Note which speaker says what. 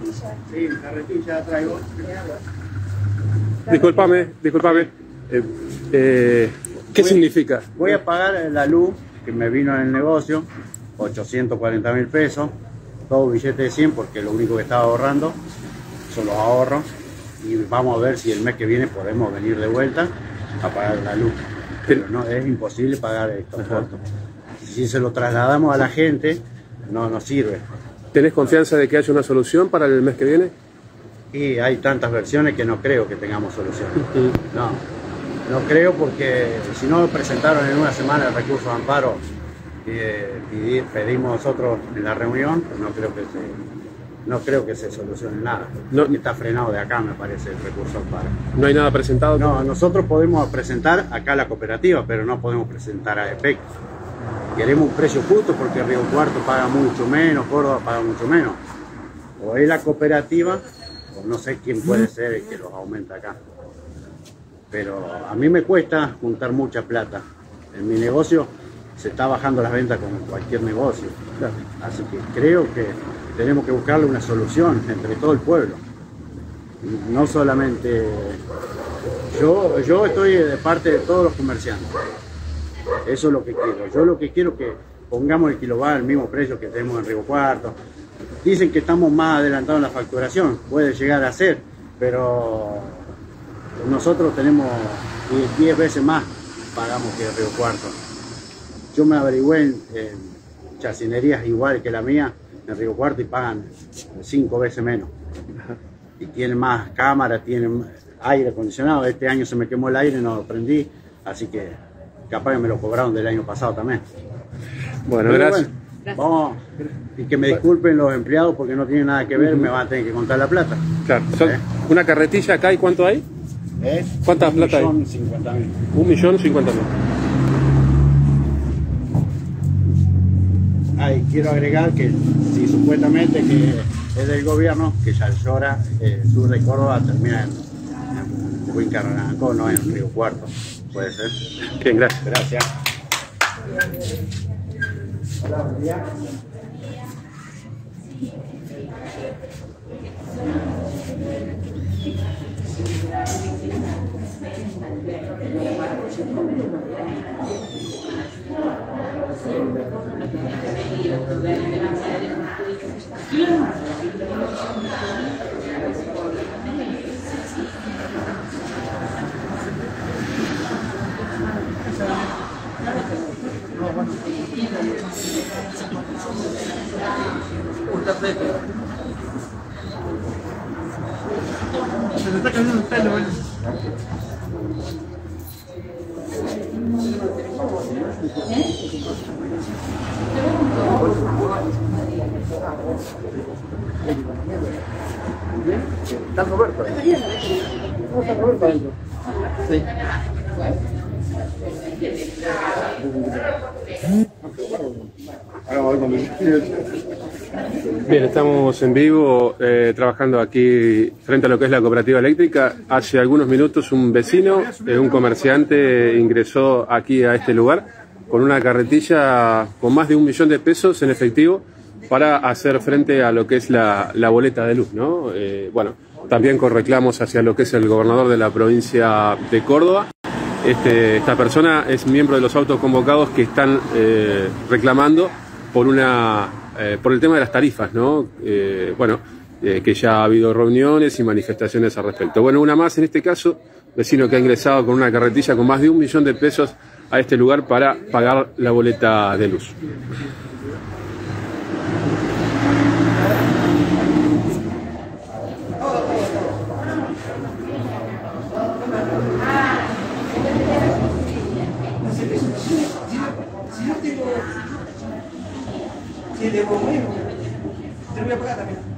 Speaker 1: carretilla.
Speaker 2: Sí, carretilla traigo.
Speaker 3: Disculpame. ¿Qué significa?
Speaker 2: Voy a pagar la luz que me vino en el negocio, 840.000 pesos, todo billete de 100 porque lo único que estaba ahorrando son los ahorros y vamos a ver si el mes que viene podemos venir de vuelta a pagar la luz. Pero no, es imposible pagar estos costos. Si se lo trasladamos a la gente, no nos sirve.
Speaker 3: ¿Tenés confianza de que haya una solución para el mes que viene?
Speaker 2: Y hay tantas versiones que no creo que tengamos solución. No creo porque si no lo presentaron en una semana el recurso de amparo pedimos nosotros en la reunión, pues no creo que se solucione nada.
Speaker 3: No,
Speaker 2: está frenado de acá, me parece, el recurso de amparo.
Speaker 3: ¿No hay nada presentado?
Speaker 2: No, nosotros podemos presentar acá la cooperativa, pero no podemos presentar a EPEC. Queremos un precio justo porque Río Cuarto paga mucho menos, Córdoba paga mucho menos. O es la cooperativa, o no sé quién puede ser el que los aumenta acá. Pero a mí me cuesta juntar mucha plata. En mi negocio se está bajando las ventas como en cualquier negocio. Así que creo que tenemos que buscarle una solución entre todo el pueblo. No solamente yo estoy de parte de todos los comerciantes. Eso es lo que quiero. Yo lo que quiero es que pongamos el kilowatt al mismo precio que tenemos en Río Cuarto. Dicen que estamos más adelantados en la facturación, puede llegar a ser, pero nosotros tenemos 10 veces más pagamos que Río Cuarto. Yo me averigüé en chacinerías igual que la mía en Río Cuarto y pagan 5 veces menos. Y tienen más cámaras, tienen aire acondicionado. Este año se me quemó el aire, no lo prendí, así que capaz que me lo cobraron del año pasado también.
Speaker 3: Bueno, gracias.
Speaker 2: Vamos, y que me disculpen los empleados porque no tienen nada que ver, me van a tener que contar la plata.
Speaker 3: Claro, una carretilla acá, ¿y cuánto hay? ¿Cuánta plata hay?
Speaker 2: 1.050.000.
Speaker 3: 1.050.000.
Speaker 2: Quiero agregar que si supuestamente que es del gobierno, que Yallora, sur de Córdoba, termina en Huincaranaco, no en Río Cuarto. ¿Puede ser?
Speaker 3: Bien, gracias.
Speaker 2: Gracias. Hola, buen día.
Speaker 4: Se le está cayendo el pelo, ¿eh?
Speaker 2: ¿Está Roberto?
Speaker 4: ¿Cómo está Roberto adentro? Sí.
Speaker 3: Bien, estamos en vivo trabajando aquí frente a lo que es la cooperativa eléctrica. Hace algunos minutos un vecino, un comerciante, ingresó aquí a este lugar con una carretilla con más de 1 millón de pesos en efectivo para hacer frente a lo que es la boleta de luz, ¿no? Bueno, también con reclamos hacia lo que es el gobernador de la provincia de Córdoba. Esta persona es miembro de los autoconvocados que están reclamando por el tema de las tarifas, ¿no? Que ya ha habido reuniones y manifestaciones al respecto. Bueno, una más en este caso, vecino que ha ingresado con una carretilla con más de 1 millón de pesos a este lugar para pagar la boleta de luz.
Speaker 4: Si tengo menos, te voy a pagar también.